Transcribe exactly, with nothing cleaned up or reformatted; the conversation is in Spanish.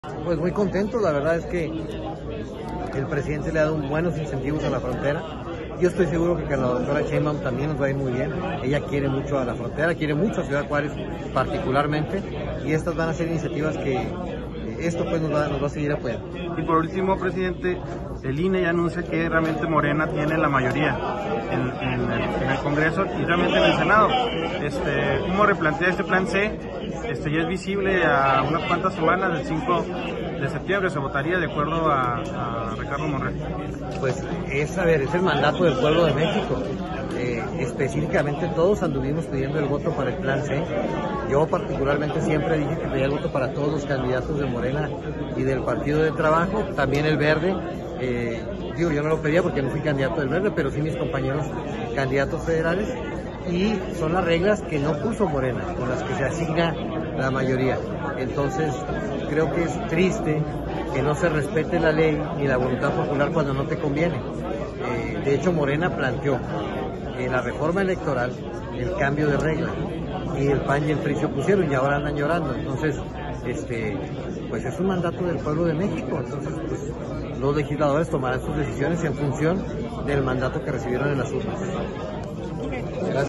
Pues muy contento, la verdad es que el presidente le ha dado buenos incentivos a la frontera. Yo estoy seguro que con la doctora Sheinbaum también nos va a ir muy bien. Ella quiere mucho a la frontera, quiere mucho a Ciudad Juárez particularmente, y estas van a ser iniciativas que eh, esto pues nos va, nos va a seguir apoyando. Y por último, presidente, el I N E ya anuncia que realmente Morena tiene la mayoría en, en, el, en el Congreso y realmente en el Senado. Este, ¿Cómo replantea este plan C? Este, ya es visible a unas cuantas semanas, del cinco de septiembre se votaría de acuerdo a, a Ricardo Monreal. Pues es, a ver, es el mandato del pueblo de México. Eh, específicamente todos anduvimos pidiendo el voto para el plan C. Yo particularmente siempre dije que pedía el voto para todos los candidatos de Morena y del Partido de Trabajo, también el Verde. Eh, digo, yo no lo pedía porque no fui candidato del Verde, pero sí mis compañeros candidatos federales, y son las reglas que no puso Morena, con las que se asigna la mayoría. Entonces, creo que es triste que no se respete la ley ni la voluntad popular cuando no te conviene. Eh, de hecho, Morena planteó en la reforma electoral el cambio de regla, y el P A N y el P R I se opusieron y ahora andan llorando. Entonces, este, pues es un mandato del pueblo de México. Entonces, pues, los legisladores tomarán sus decisiones en función del mandato que recibieron en las urnas.